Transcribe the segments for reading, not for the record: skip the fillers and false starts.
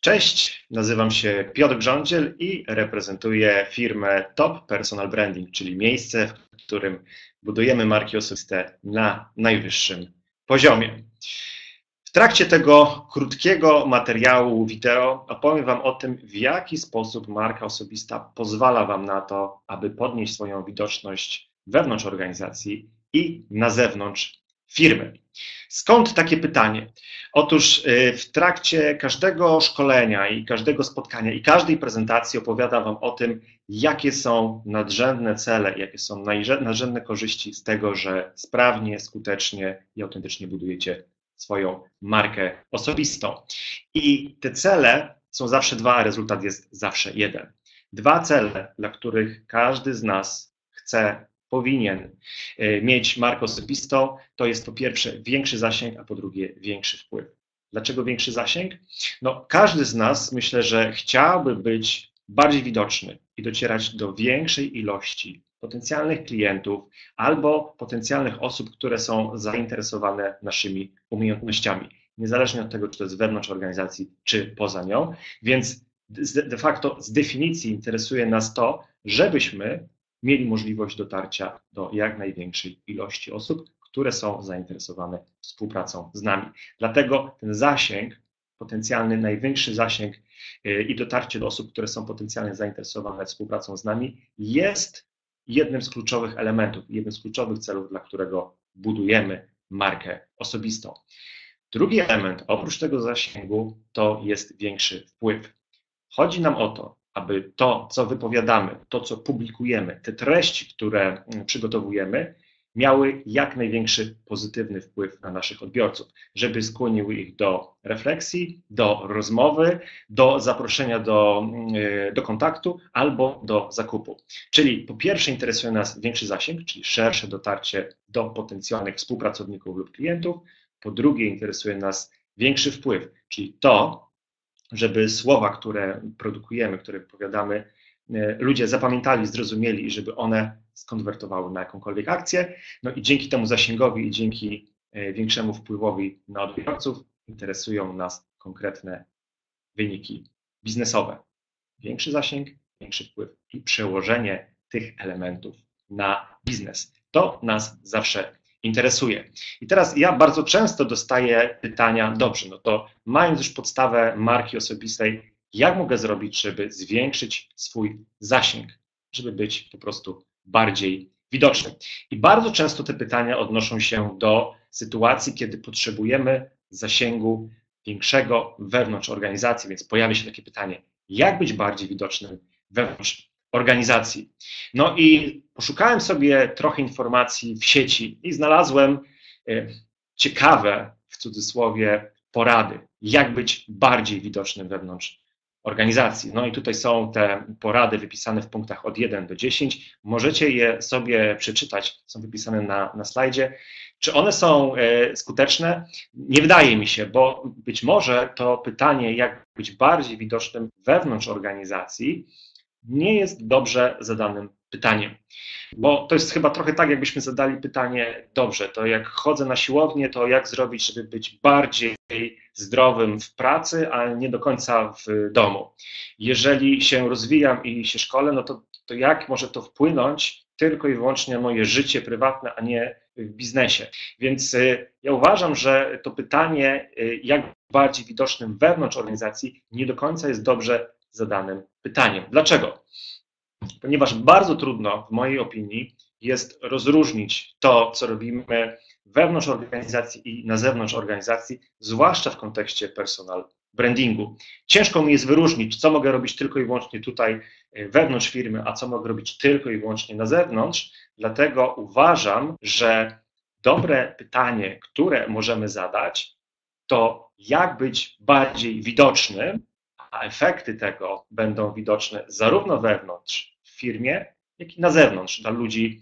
Cześć, nazywam się Piotr Grządziel i reprezentuję firmę Top Personal Branding, czyli miejsce, w którym budujemy marki osobiste na najwyższym poziomie. W trakcie tego krótkiego materiału wideo opowiem Wam o tym, w jaki sposób marka osobista pozwala Wam na to, aby podnieść swoją widoczność wewnątrz organizacji i na zewnątrz firmy. Skąd takie pytanie? Otóż w trakcie każdego szkolenia i każdego spotkania i każdej prezentacji opowiadam Wam o tym, jakie są nadrzędne cele, jakie są nadrzędne korzyści z tego, że sprawnie, skutecznie i autentycznie budujecie swoją markę osobistą. I te cele są zawsze dwa, a rezultat jest zawsze jeden. Dwa cele, dla których każdy z nas chce, powinien mieć markę osobistą, to jest po pierwsze większy zasięg, a po drugie większy wpływ. Dlaczego większy zasięg? No, każdy z nas, myślę, że chciałby być bardziej widoczny i docierać do większej ilości potencjalnych klientów albo potencjalnych osób, które są zainteresowane naszymi umiejętnościami, niezależnie od tego, czy to jest wewnątrz organizacji, czy poza nią. Więc de facto z definicji interesuje nas to, żebyśmy mieli możliwość dotarcia do jak największej ilości osób, które są zainteresowane współpracą z nami. Dlatego ten zasięg, potencjalny największy zasięg i dotarcie do osób, które są potencjalnie zainteresowane współpracą z nami, jest jednym z kluczowych elementów, jednym z kluczowych celów, dla którego budujemy markę osobistą. Drugi element, oprócz tego zasięgu, to jest większy wpływ. Chodzi nam o to, aby to, co wypowiadamy, to, co publikujemy, te treści, które przygotowujemy, miały jak największy pozytywny wpływ na naszych odbiorców, żeby skłoniły ich do refleksji, do rozmowy, do zaproszenia do kontaktu albo do zakupu. Czyli po pierwsze interesuje nas większy zasięg, czyli szersze dotarcie do potencjalnych współpracowników lub klientów. Po drugie interesuje nas większy wpływ, czyli to, żeby słowa, które produkujemy, które wypowiadamy, ludzie zapamiętali, zrozumieli i żeby one skonwertowały na jakąkolwiek akcję. No i dzięki temu zasięgowi i dzięki większemu wpływowi na odbiorców interesują nas konkretne wyniki biznesowe. Większy zasięg, większy wpływ i przełożenie tych elementów na biznes. To nas zawsze interesuje. I teraz ja bardzo często dostaję pytania, dobrze, no to mając już podstawę marki osobistej, jak mogę zrobić, żeby zwiększyć swój zasięg, żeby być po prostu bardziej widocznym. I bardzo często te pytania odnoszą się do sytuacji, kiedy potrzebujemy zasięgu większego wewnątrz organizacji, więc pojawia się takie pytanie, jak być bardziej widocznym wewnątrz organizacji. No i poszukałem sobie trochę informacji w sieci i znalazłem ciekawe, w cudzysłowie, porady, jak być bardziej widocznym wewnątrz organizacji. No i tutaj są te porady wypisane w punktach od 1 do 10. Możecie je sobie przeczytać, są wypisane na slajdzie. Czy one są skuteczne? Nie wydaje mi się, bo być może to pytanie, jak być bardziej widocznym wewnątrz organizacji, nie jest dobrze zadanym pytaniem. Bo to jest chyba trochę tak, jakbyśmy zadali pytanie, dobrze, to jak chodzę na siłownię, to jak zrobić, żeby być bardziej zdrowym w pracy, a nie do końca w domu. Jeżeli się rozwijam i się szkolę, no to jak może to wpłynąć tylko i wyłącznie na moje życie prywatne, a nie w biznesie. Więc ja uważam, że to pytanie, jak bardziej widocznym wewnątrz organizacji, nie do końca jest dobrze zadanym pytaniem. Dlaczego? Ponieważ bardzo trudno, w mojej opinii, jest rozróżnić to, co robimy wewnątrz organizacji i na zewnątrz organizacji, zwłaszcza w kontekście personal brandingu. Ciężko mi jest wyróżnić, co mogę robić tylko i wyłącznie tutaj wewnątrz firmy, a co mogę robić tylko i wyłącznie na zewnątrz. Dlatego uważam, że dobre pytanie, które możemy zadać, to jak być bardziej widocznym, a efekty tego będą widoczne zarówno wewnątrz w firmie, jak i na zewnątrz, dla ludzi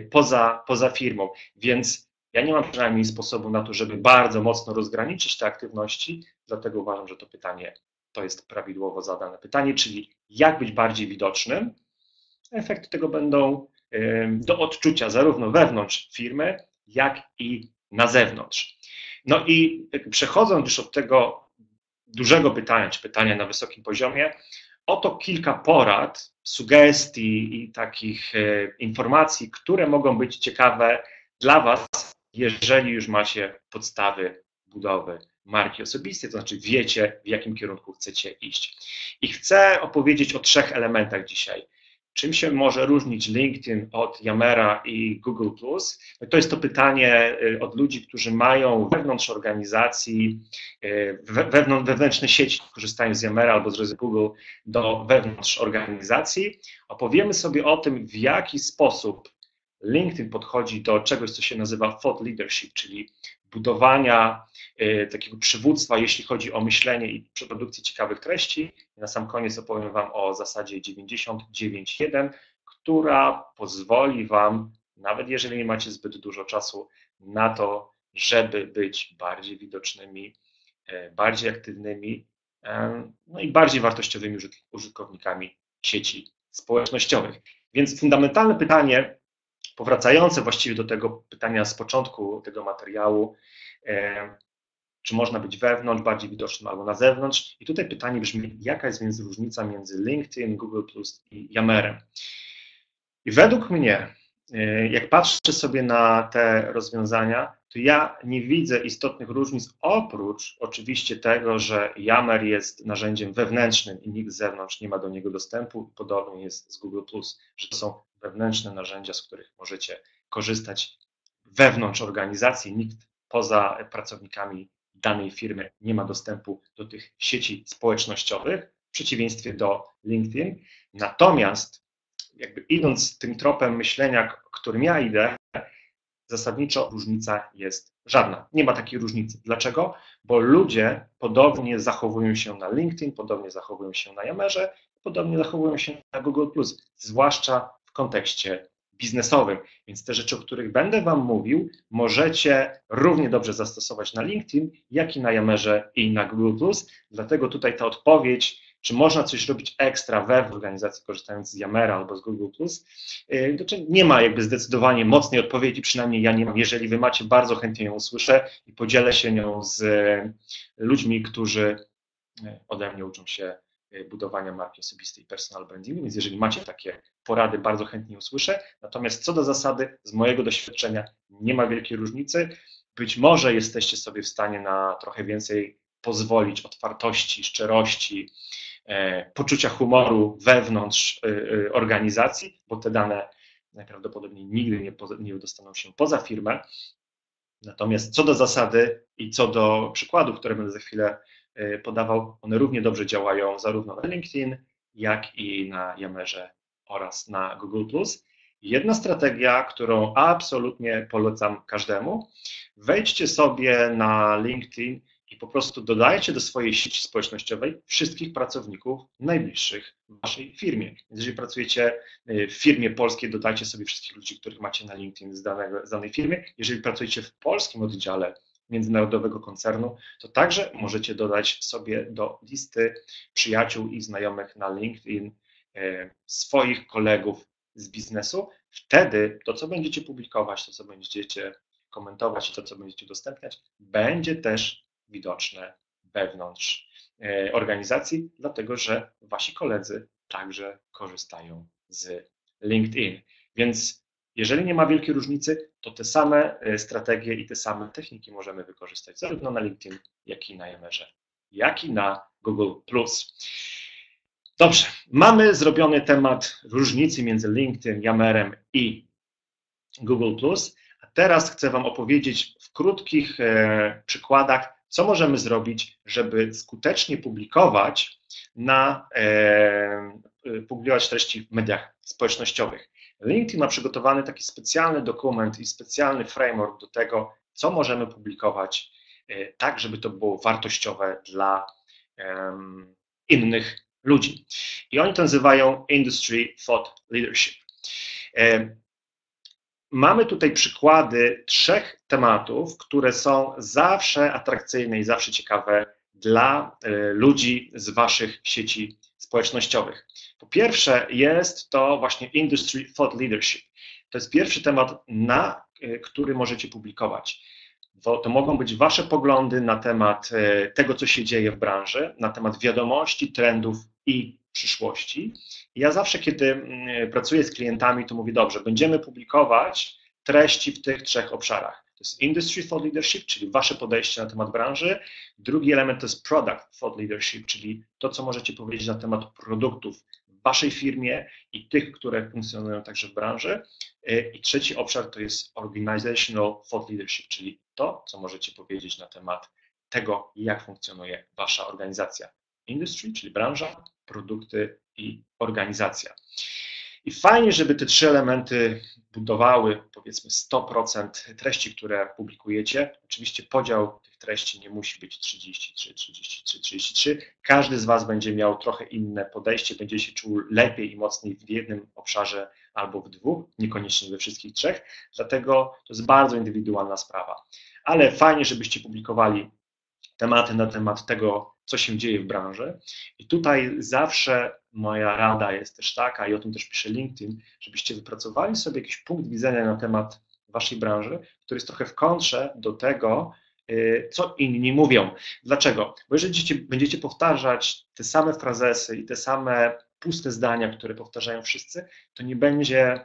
poza firmą. Więc ja nie mam przynajmniej sposobu na to, żeby bardzo mocno rozgraniczyć te aktywności, dlatego uważam, że to pytanie to jest prawidłowo zadane pytanie, czyli jak być bardziej widocznym. Efekty tego będą do odczucia zarówno wewnątrz firmy, jak i na zewnątrz. No i przechodząc już od tego dużego pytania, czy pytania na wysokim poziomie. Oto kilka porad, sugestii i takich informacji, które mogą być ciekawe dla Was, jeżeli już macie podstawy budowy marki osobistej, to znaczy wiecie, w jakim kierunku chcecie iść. I chcę opowiedzieć o 3 elementach dzisiaj. Czym się może różnić LinkedIn od Yammera i Google+? To jest to pytanie od ludzi, którzy mają wewnątrz organizacji, wewnętrzne sieci, korzystają z Yammera albo z Google do wewnątrz organizacji. Opowiemy sobie o tym, w jaki sposób LinkedIn podchodzi do czegoś, co się nazywa thought leadership, czyli budowania takiego przywództwa, jeśli chodzi o myślenie i produkcję ciekawych treści. I na sam koniec opowiem Wam o zasadzie 99.1, która pozwoli Wam, nawet jeżeli nie macie zbyt dużo czasu na to, żeby być bardziej widocznymi, bardziej aktywnymi, no i bardziej wartościowymi użytkownikami sieci społecznościowych. Więc fundamentalne pytanie, powracające właściwie do tego pytania z początku tego materiału, czy można być wewnątrz, bardziej widocznym albo na zewnątrz. I tutaj pytanie brzmi, jaka jest więc różnica między LinkedIn, Google Plus i Yammerem? I według mnie, jak patrzę sobie na te rozwiązania, to ja nie widzę istotnych różnic, oprócz oczywiście tego, że Yammer jest narzędziem wewnętrznym i nikt z zewnątrz nie ma do niego dostępu. Podobnie jest z Google Plus, że to są wewnętrzne narzędzia, z których możecie korzystać wewnątrz organizacji. Nikt poza pracownikami danej firmy nie ma dostępu do tych sieci społecznościowych, w przeciwieństwie do LinkedIn. Natomiast jakby idąc tym tropem myślenia, którym ja idę, zasadniczo różnica jest żadna. Nie ma takiej różnicy. Dlaczego? Bo ludzie podobnie zachowują się na LinkedIn, podobnie zachowują się na Yammerze, podobnie zachowują się na Google+, zwłaszcza w kontekście biznesowym. Więc te rzeczy, o których będę Wam mówił, możecie równie dobrze zastosować na LinkedIn, jak i na Yammerze i na Google+. Dlatego tutaj ta odpowiedź, czy można coś robić ekstra wewnątrz organizacji, korzystając z Yammera albo z Google+, nie ma jakby zdecydowanie mocnej odpowiedzi, przynajmniej ja nie mam. Jeżeli Wy macie, bardzo chętnie ją usłyszę i podzielę się nią z ludźmi, którzy ode mnie uczą się budowania marki osobistej i personal brandingu, więc jeżeli macie takie porady, bardzo chętnie usłyszę. Natomiast co do zasady, z mojego doświadczenia nie ma wielkiej różnicy. Być może jesteście sobie w stanie na trochę więcej pozwolić, otwartości, szczerości, poczucia humoru wewnątrz organizacji, bo te dane najprawdopodobniej nigdy nie dostaną się poza firmę. Natomiast co do zasady i co do przykładów, które będę za chwilę podawał, one równie dobrze działają zarówno na LinkedIn, jak i na Yammerze oraz na Google+. Jedna strategia, którą absolutnie polecam każdemu, wejdźcie sobie na LinkedIn i po prostu dodajcie do swojej sieci społecznościowej wszystkich pracowników najbliższych w waszej firmie. Więc jeżeli pracujecie w firmie polskiej, dodajcie sobie wszystkich ludzi, których macie na LinkedIn z danej firmy. Jeżeli pracujecie w polskim oddziale międzynarodowego koncernu, to także możecie dodać sobie do listy przyjaciół i znajomych na LinkedIn swoich kolegów z biznesu. Wtedy to, co będziecie publikować, to, co będziecie komentować i to, co będziecie udostępniać, będzie też widoczne wewnątrz organizacji, dlatego że wasi koledzy także korzystają z LinkedIn. Więc jeżeli nie ma wielkiej różnicy, to te same strategie i te same techniki możemy wykorzystać zarówno na LinkedIn, jak i na Yammerze, jak i na Google+. Dobrze, mamy zrobiony temat różnicy między LinkedIn, Yammerem i Google+. A teraz chcę Wam opowiedzieć w krótkich przykładach, co możemy zrobić, żeby skutecznie publikować treści w mediach społecznościowych. LinkedIn ma przygotowany taki specjalny dokument i specjalny framework do tego, co możemy publikować, tak żeby to było wartościowe dla innych ludzi. I oni to nazywają Industry Thought Leadership. Mamy tutaj przykłady 3 tematów, które są zawsze atrakcyjne i zawsze ciekawe dla ludzi z Waszych sieci społecznościowych. Po pierwsze jest to właśnie Industry Thought Leadership. To jest pierwszy temat, na który możecie publikować. To mogą być Wasze poglądy na temat tego, co się dzieje w branży, na temat wiadomości, trendów i przyszłości. Ja zawsze, kiedy pracuję z klientami, to mówię, dobrze, będziemy publikować treści w tych 3 obszarach. To jest Industry Thought Leadership, czyli Wasze podejście na temat branży. Drugi element to jest Product Thought Leadership, czyli to, co możecie powiedzieć na temat produktów w Waszej firmie i tych, które funkcjonują także w branży. I trzeci obszar to jest Organizational Thought Leadership, czyli to, co możecie powiedzieć na temat tego, jak funkcjonuje Wasza organizacja. Industry, czyli branża, produkty i organizacja. I fajnie, żeby te 3 elementy budowały, powiedzmy, 100% treści, które publikujecie. Oczywiście podział tych treści nie musi być 33, 33, 33. Każdy z Was będzie miał trochę inne podejście, będzie się czuł lepiej i mocniej w jednym obszarze albo w 2, niekoniecznie we wszystkich 3. Dlatego to jest bardzo indywidualna sprawa. Ale fajnie, żebyście publikowali tematy na temat tego, co się dzieje w branży. I tutaj zawsze moja rada jest też taka, i o tym też pisze LinkedIn, żebyście wypracowali sobie jakiś punkt widzenia na temat Waszej branży, który jest trochę w kontrze do tego, co inni mówią. Dlaczego? Bo jeżeli będziecie powtarzać te same frazesy i te same puste zdania, które powtarzają wszyscy, to nie będzie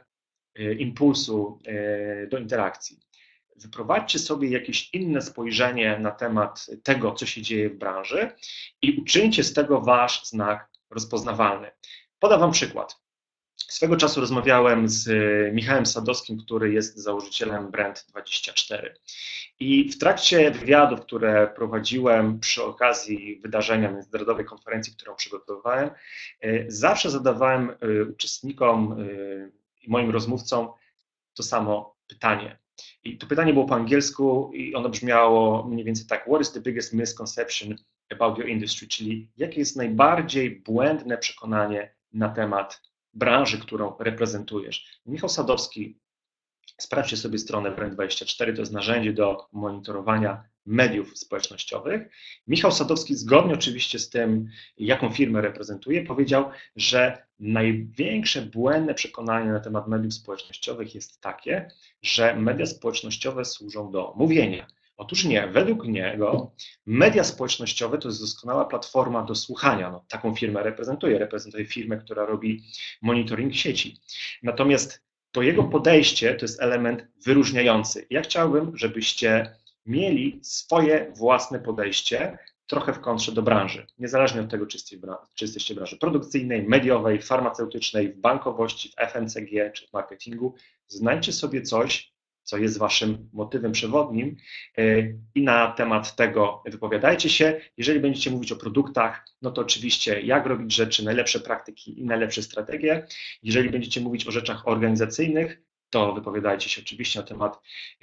impulsu do interakcji. Wyprowadźcie sobie jakieś inne spojrzenie na temat tego, co się dzieje w branży i uczyńcie z tego Wasz znak rozpoznawalny. Podam Wam przykład. Swego czasu rozmawiałem z Michałem Sadowskim, który jest założycielem Brand24. I w trakcie wywiadów, które prowadziłem przy okazji wydarzenia międzynarodowej konferencji, którą przygotowywałem, zawsze zadawałem uczestnikom i moim rozmówcom to samo pytanie. I to pytanie było po angielsku i ono brzmiało mniej więcej tak: What is the biggest misconception about your industry? Czyli jakie jest najbardziej błędne przekonanie na temat branży, którą reprezentujesz? Michał Sadowski, sprawdźcie sobie stronę Brand24, to jest narzędzie do monitorowania mediów społecznościowych. Michał Sadowski, zgodnie oczywiście z tym, jaką firmę reprezentuje, powiedział, że największe błędne przekonanie na temat mediów społecznościowych jest takie, że media społecznościowe służą do mówienia. Otóż nie, według niego media społecznościowe to jest doskonała platforma do słuchania. No, taką firmę reprezentuje firmę, która robi monitoring sieci. Natomiast to jego podejście to jest element wyróżniający. Ja chciałbym, żebyście mieli swoje własne podejście trochę w kontrze do branży, niezależnie od tego, czy jesteście w branży produkcyjnej, mediowej, farmaceutycznej, w bankowości, w FMCG czy w marketingu. Znajdźcie sobie coś, co jest Waszym motywem przewodnim i na temat tego wypowiadajcie się. Jeżeli będziecie mówić o produktach, no to oczywiście jak robić rzeczy, najlepsze praktyki i najlepsze strategie. Jeżeli będziecie mówić o rzeczach organizacyjnych, to wypowiadajcie się oczywiście na temat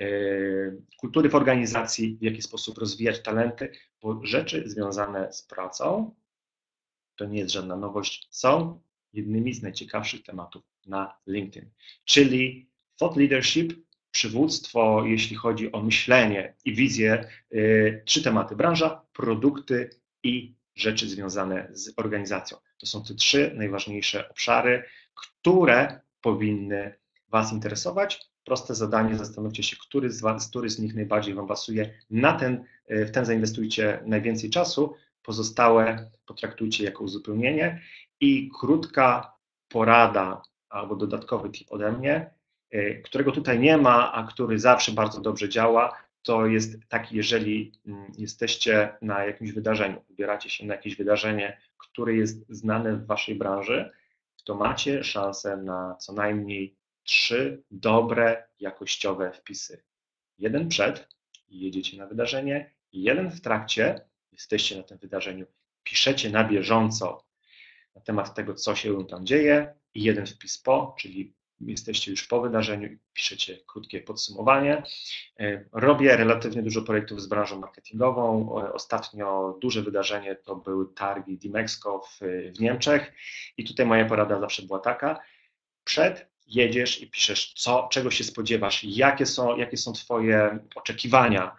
kultury w organizacji, w jaki sposób rozwijać talenty, bo rzeczy związane z pracą, to nie jest żadna nowość, są jednymi z najciekawszych tematów na LinkedIn. Czyli thought leadership, przywództwo, jeśli chodzi o myślenie i wizję, 3 tematy: branża, produkty i rzeczy związane z organizacją. To są te 3 najważniejsze obszary, które powinny Was interesować. Proste zadanie, zastanówcie się, który z nich najbardziej Wam pasuje. W ten zainwestujcie najwięcej czasu, pozostałe potraktujcie jako uzupełnienie. I krótka porada albo dodatkowy tip ode mnie, którego tutaj nie ma, a który zawsze bardzo dobrze działa, to jest taki: jeżeli jesteście na jakimś wydarzeniu, wybieracie się na jakieś wydarzenie, które jest znane w Waszej branży, to macie szansę na co najmniej 3 dobre, jakościowe wpisy. 1 przed, jedziecie na wydarzenie, i 1 w trakcie, jesteście na tym wydarzeniu, piszecie na bieżąco na temat tego, co się tam dzieje, i 1 wpis po, czyli jesteście już po wydarzeniu i piszecie krótkie podsumowanie. Robię relatywnie dużo projektów z branżą marketingową. Ostatnio duże wydarzenie to były targi Dimexco w Niemczech i tutaj moja porada zawsze była taka: jedziesz i piszesz, czego się spodziewasz, jakie są Twoje oczekiwania,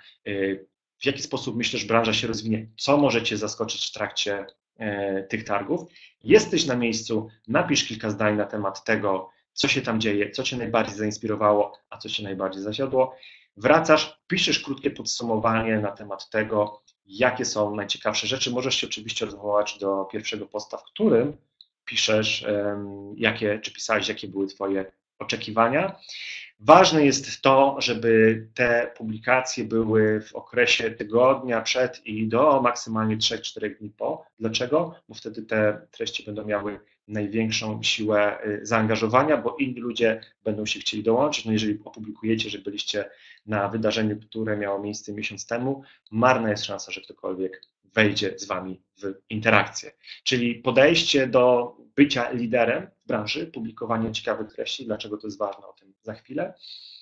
w jaki sposób myślisz, branża się rozwinie, co może Cię zaskoczyć w trakcie tych targów. Jesteś na miejscu, napisz kilka zdań na temat tego, co się tam dzieje, co Cię najbardziej zainspirowało, a co Cię najbardziej zasiadło. wracasz, piszesz krótkie podsumowanie na temat tego, jakie są najciekawsze rzeczy. Możesz się oczywiście odwołać do pierwszego posta, w którym piszesz, czy pisałeś, jakie były Twoje oczekiwania. Ważne jest to, żeby te publikacje były w okresie tygodnia przed i do maksymalnie 3-4 dni po. Dlaczego? Bo wtedy te treści będą miały największą siłę zaangażowania, bo inni ludzie będą się chcieli dołączyć. No jeżeli opublikujecie, że byliście na wydarzeniu, które miało miejsce miesiąc temu, marna jest szansa, że ktokolwiek wejdzie z Wami w interakcję. Czyli podejście do bycia liderem w branży, publikowanie ciekawych treści, dlaczego to jest ważne, o tym za chwilę.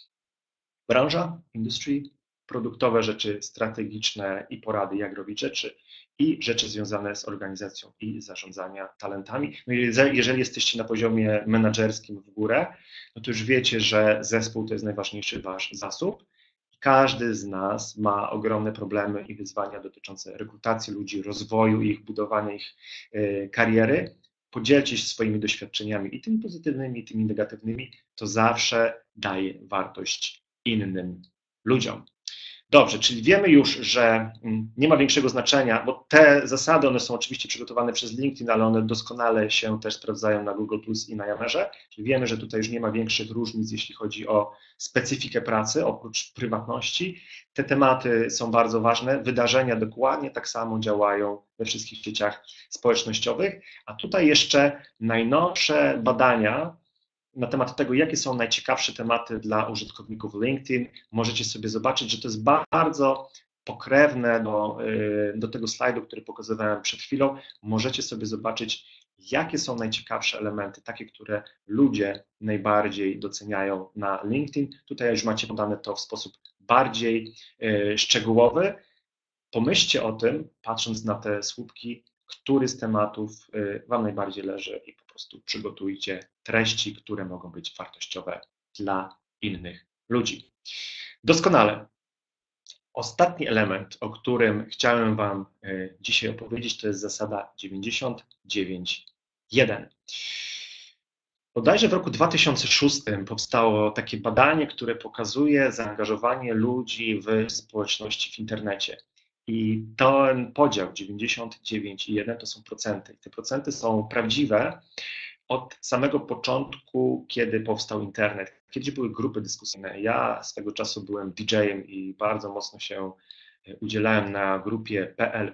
Branża, industry, produktowe rzeczy strategiczne i porady, jak robić rzeczy i rzeczy związane z organizacją i zarządzania talentami. No i jeżeli jesteście na poziomie menedżerskim w górę, no to już wiecie, że zespół to jest najważniejszy wasz zasób. Każdy z nas ma ogromne problemy i wyzwania dotyczące rekrutacji ludzi, rozwoju ich, budowania ich kariery. Podzielcie się swoimi doświadczeniami i tymi pozytywnymi, i tymi negatywnymi. To zawsze daje wartość innym ludziom. Dobrze, czyli wiemy już, że nie ma większego znaczenia, bo te zasady, one są oczywiście przygotowane przez LinkedIn, ale one doskonale się też sprawdzają na Google Plus i na Yammerze. Czyli wiemy, że tutaj już nie ma większych różnic, jeśli chodzi o specyfikę pracy, oprócz prywatności. Te tematy są bardzo ważne. Wydarzenia dokładnie tak samo działają we wszystkich sieciach społecznościowych. A tutaj jeszcze najnowsze badania na temat tego, jakie są najciekawsze tematy dla użytkowników LinkedIn. Możecie sobie zobaczyć, że to jest bardzo pokrewne do tego slajdu, który pokazywałem przed chwilą. Możecie sobie zobaczyć, jakie są najciekawsze elementy, takie, które ludzie najbardziej doceniają na LinkedIn. Tutaj już macie podane to w sposób bardziej szczegółowy. Pomyślcie o tym, patrząc na te słupki, który z tematów Wam najbardziej leży i po prostu przygotujcie treści, które mogą być wartościowe dla innych ludzi. Doskonale. Ostatni element, o którym chciałem Wam dzisiaj opowiedzieć, to jest zasada 99.1. Bodajże w roku 2006 powstało takie badanie, które pokazuje zaangażowanie ludzi w społeczności w internecie. I ten podział 99,1 to są procenty. Te procenty są prawdziwe od samego początku, kiedy powstał internet. Kiedyś były grupy dyskusyjne. Ja swego czasu byłem DJ-em i bardzo mocno się udzielałem na grupie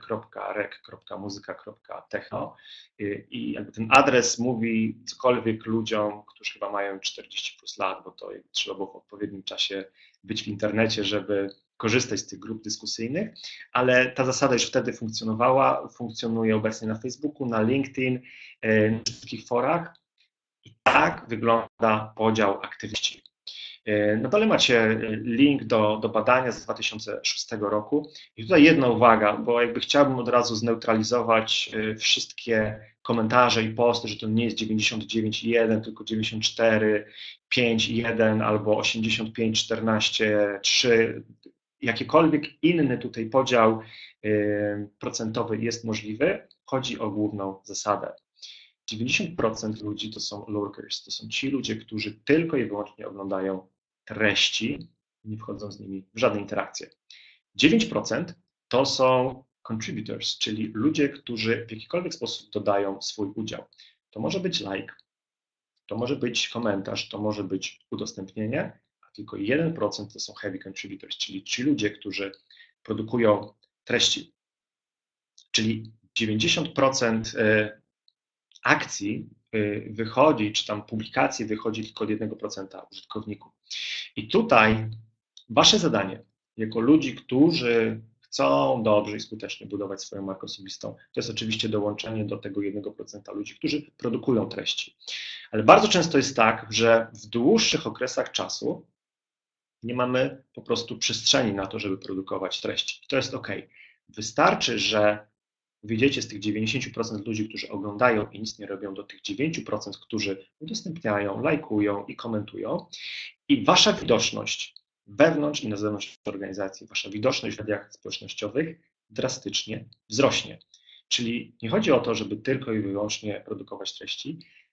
pl.rec.muzyka.techno i jakby ten adres mówi cokolwiek ludziom, którzy chyba mają 40 plus lat, bo to trzeba było w odpowiednim czasie być w internecie, żeby korzystać z tych grup dyskusyjnych, ale ta zasada już wtedy funkcjonowała, funkcjonuje obecnie na Facebooku, na LinkedIn, na wszystkich forach i tak wygląda podział aktywności. Na dole macie link do badania z 2006 roku i tutaj jedna uwaga, bo jakby chciałbym od razu zneutralizować wszystkie komentarze i posty, że to nie jest 99,1, tylko 94,5,1 albo 85,14,3. Jakikolwiek inny tutaj podział procentowy jest możliwy, chodzi o główną zasadę. 90% ludzi to są lurkers, to są ci ludzie, którzy tylko i wyłącznie oglądają treści, nie wchodzą z nimi w żadne interakcje. 9% to są contributors, czyli ludzie, którzy w jakikolwiek sposób dodają swój udział. To może być like, to może być komentarz, to może być udostępnienie, a tylko 1% to są heavy contributors, czyli ci ludzie, którzy produkują treści. Czyli 90% akcji wychodzi, czy tam publikacji wychodzi tylko od 1% użytkowników. I tutaj wasze zadanie, jako ludzi, którzy chcą dobrze i skutecznie budować swoją markę osobistą, to jest oczywiście dołączenie do tego 1% ludzi, którzy produkują treści. Ale bardzo często jest tak, że w dłuższych okresach czasu nie mamy po prostu przestrzeni na to, żeby produkować treści. I to jest OK. Wystarczy, że wyjdziecie z tych 90% ludzi, którzy oglądają i nic nie robią, do tych 9%, którzy udostępniają, lajkują i komentują. I wasza widoczność wewnątrz i na zewnątrz organizacji, wasza widoczność w mediach społecznościowych drastycznie wzrośnie. Czyli nie chodzi o to, żeby tylko i wyłącznie produkować treści,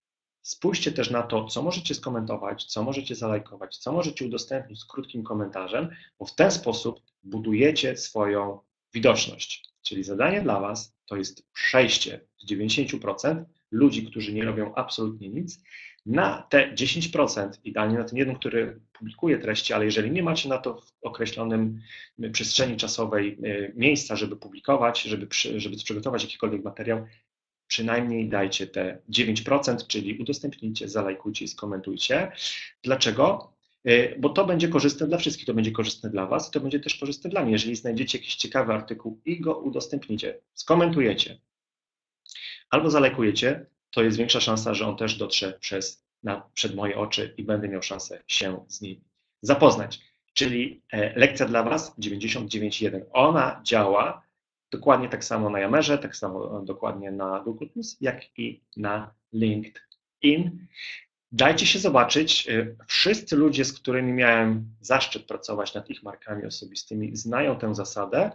spójrzcie też na to, co możecie skomentować, co możecie zalajkować, co możecie udostępnić z krótkim komentarzem, bo w ten sposób budujecie swoją widoczność. Czyli zadanie dla Was to jest przejście z 90% ludzi, którzy nie robią absolutnie nic, na te 10%, idealnie na ten jeden, który publikuje treści, ale jeżeli nie macie na to w określonym przestrzeni czasowej miejsca, żeby publikować, żeby przygotować jakikolwiek materiał, przynajmniej dajcie te 9%, czyli udostępnijcie, zalajkujcie i skomentujcie. Dlaczego? Bo to będzie korzystne dla wszystkich, to będzie korzystne dla Was, to będzie też korzystne dla mnie. Jeżeli znajdziecie jakiś ciekawy artykuł i go udostępnicie, skomentujecie albo zalajkujecie, to jest większa szansa, że on też dotrze przed moje oczy i będę miał szansę się z nim zapoznać. Czyli lekcja dla Was 99.1. Ona działa dokładnie tak samo na Yammerze, tak samo dokładnie na Google+, jak i na LinkedIn. Dajcie się zobaczyć. Wszyscy ludzie, z którymi miałem zaszczyt pracować nad ich markami osobistymi, znają tę zasadę.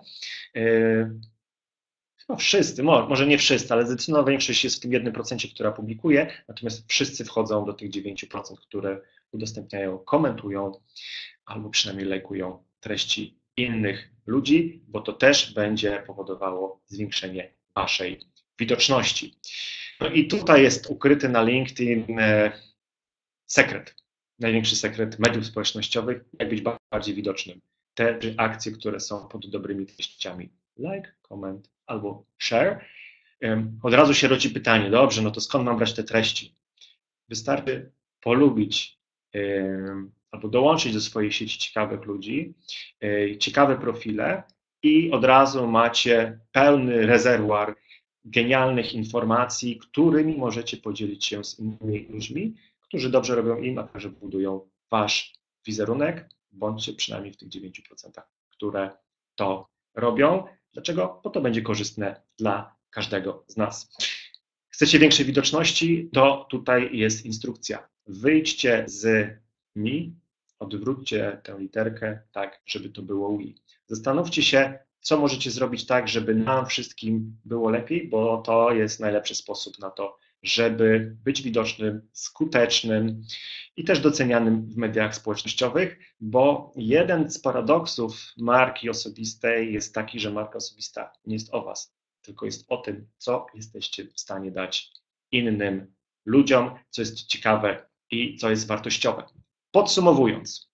Chyba wszyscy, może nie wszyscy, ale zdecydowana większość jest w tym 1%, która publikuje, natomiast wszyscy wchodzą do tych 9%, które udostępniają, komentują albo przynajmniej lajkują treści innych ludzi, bo to też będzie powodowało zwiększenie Waszej widoczności. No i tutaj jest ukryty na LinkedIn sekret, największy sekret mediów społecznościowych, jak być bardziej widocznym. Te akcje, które są pod dobrymi treściami, like, comment albo share. Od razu się rodzi pytanie, dobrze, no to skąd mam brać te treści? Wystarczy polubić albo dołączyć do swojej sieci ciekawych ludzi, ciekawe profile i od razu macie pełny rezerwuar genialnych informacji, którymi możecie podzielić się z innymi ludźmi, którzy dobrze robią im, a także budują Wasz wizerunek, bądźcie przynajmniej w tych 9%, które to robią. Dlaczego? Bo to będzie korzystne dla każdego z nas. Chcecie większej widoczności? To tutaj jest instrukcja. Wyjdźcie z mi, odwróćcie tę literkę tak, żeby to było we. Zastanówcie się, co możecie zrobić tak, żeby nam wszystkim było lepiej, bo to jest najlepszy sposób na to, żeby być widocznym, skutecznym i też docenianym w mediach społecznościowych, bo jeden z paradoksów marki osobistej jest taki, że marka osobista nie jest o Was, tylko jest o tym, co jesteście w stanie dać innym ludziom, co jest ciekawe i co jest wartościowe. Podsumowując,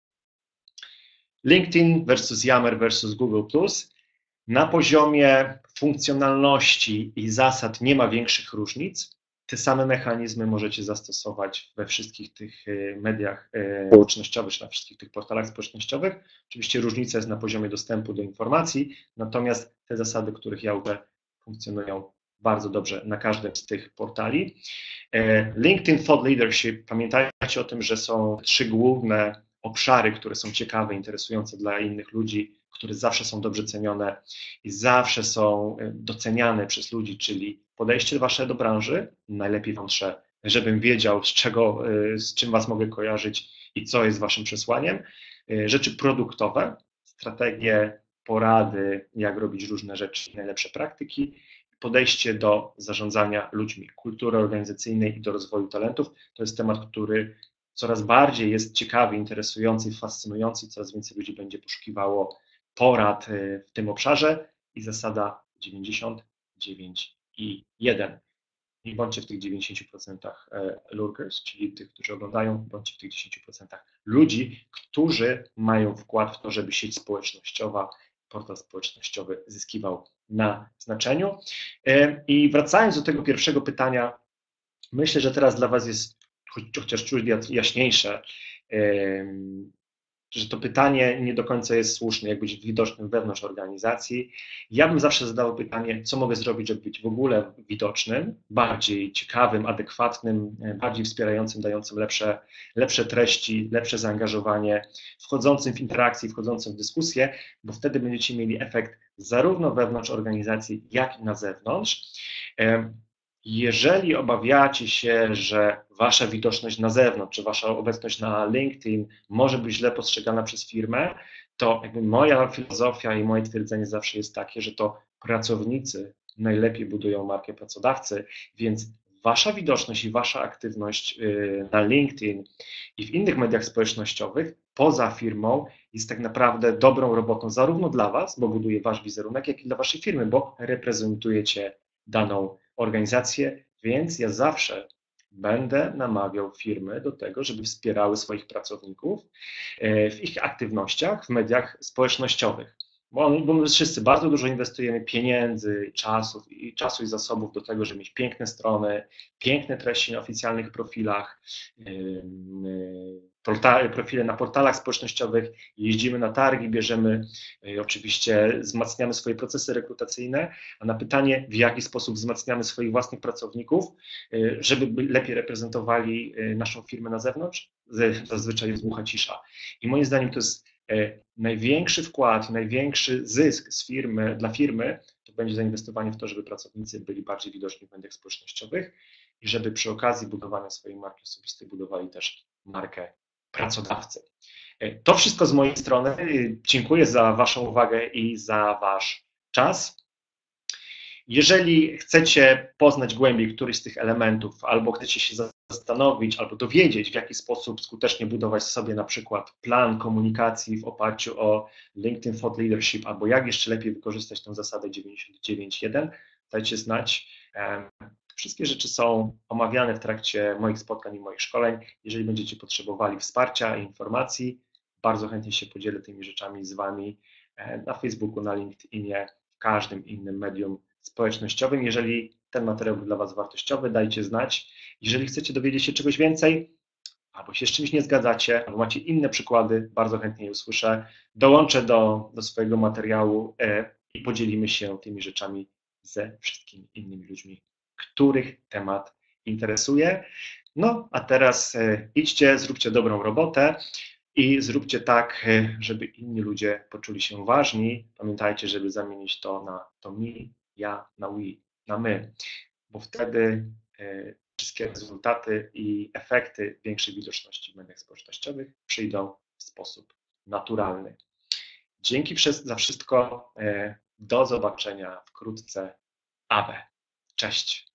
LinkedIn versus Yammer versus Google+. Na poziomie funkcjonalności i zasad nie ma większych różnic. Te same mechanizmy możecie zastosować we wszystkich tych mediach społecznościowych, czy na wszystkich tych portalach społecznościowych. Oczywiście różnica jest na poziomie dostępu do informacji, natomiast te zasady, których ja uczę, funkcjonują bardzo dobrze na każdym z tych portali. LinkedIn Thought Leadership, pamiętajcie o tym, że są 3 główne obszary, które są ciekawe, interesujące dla innych ludzi, które zawsze są dobrze cenione i zawsze są doceniane przez ludzi, czyli podejście wasze do branży, najlepiej wątrze, żebym wiedział, z czym was mogę kojarzyć i co jest waszym przesłaniem. Rzeczy produktowe, strategie, porady, jak robić różne rzeczy, najlepsze praktyki, podejście do zarządzania ludźmi, kultury organizacyjnej i do rozwoju talentów. To jest temat, który coraz bardziej jest ciekawy, interesujący, fascynujący, coraz więcej ludzi będzie poszukiwało porad w tym obszarze i zasada 99.1. Nie bądźcie w tych 90% lurkers, czyli tych, którzy oglądają, bądźcie w tych 10% ludzi, którzy mają wkład w to, żeby sieć społecznościowa, portal społecznościowy zyskiwał na znaczeniu. I wracając do tego pierwszego pytania, myślę, że teraz dla Was jest chociaż ciut jaśniejsze, że to pytanie nie do końca jest słuszne, jak być widocznym wewnątrz organizacji. Ja bym zawsze zadawał pytanie, co mogę zrobić, żeby być w ogóle widocznym, bardziej ciekawym, adekwatnym, bardziej wspierającym, dającym lepsze treści, lepsze zaangażowanie, wchodzącym w interakcję, wchodzącym w dyskusję, bo wtedy będziecie mieli efekt zarówno wewnątrz organizacji, jak i na zewnątrz. Jeżeli obawiacie się, że wasza widoczność na zewnątrz, czy wasza obecność na LinkedIn może być źle postrzegana przez firmę, to jakby moja filozofia i moje twierdzenie zawsze jest takie, że to pracownicy najlepiej budują markę pracodawcy, więc wasza widoczność i wasza aktywność na LinkedIn i w innych mediach społecznościowych poza firmą jest tak naprawdę dobrą robotą zarówno dla was, bo buduje wasz wizerunek, jak i dla waszej firmy, bo reprezentujecie daną organizację, więc ja zawsze będę namawiał firmy do tego, żeby wspierały swoich pracowników w ich aktywnościach w mediach społecznościowych. Bo my wszyscy bardzo dużo inwestujemy pieniędzy, czasu i zasobów do tego, żeby mieć piękne strony, piękne treści na oficjalnych profilach, profile na portalach społecznościowych, jeździmy na targi, bierzemy, oczywiście wzmacniamy swoje procesy rekrutacyjne, a na pytanie, w jaki sposób wzmacniamy swoich własnych pracowników, żeby lepiej reprezentowali naszą firmę na zewnątrz, zazwyczaj jest głucha cisza. I moim zdaniem to jest największy wkład, największy zysk dla firmy to będzie zainwestowanie w to, żeby pracownicy byli bardziej widoczni w mediach społecznościowych i żeby przy okazji budowania swojej marki osobistej budowali też markę pracodawcy. To wszystko z mojej strony. Dziękuję za waszą uwagę i za wasz czas. Jeżeli chcecie poznać głębiej któryś z tych elementów, albo chcecie się zastanowić, albo dowiedzieć, w jaki sposób skutecznie budować sobie na przykład plan komunikacji w oparciu o LinkedIn Thought Leadership, albo jak jeszcze lepiej wykorzystać tę zasadę 99.1, dajcie znać. Wszystkie rzeczy są omawiane w trakcie moich spotkań i moich szkoleń. Jeżeli będziecie potrzebowali wsparcia i informacji, bardzo chętnie się podzielę tymi rzeczami z wami na Facebooku, na LinkedInie, w każdym innym medium społecznościowym. Jeżeli ten materiał był dla was wartościowy, dajcie znać. Jeżeli chcecie dowiedzieć się czegoś więcej, albo się z czymś nie zgadzacie, albo macie inne przykłady, bardzo chętnie je usłyszę. Dołączę do swojego materiału i podzielimy się tymi rzeczami ze wszystkimi innymi ludźmi, których temat interesuje. No, a teraz idźcie, zróbcie dobrą robotę i zróbcie tak, żeby inni ludzie poczuli się ważni. Pamiętajcie, żeby zamienić to na to mi, ja, na we, na my, bo wtedy wszystkie rezultaty i efekty większej widoczności w mediach społecznościowych przyjdą w sposób naturalny. Dzięki za wszystko. Do zobaczenia wkrótce. Awe. Cześć.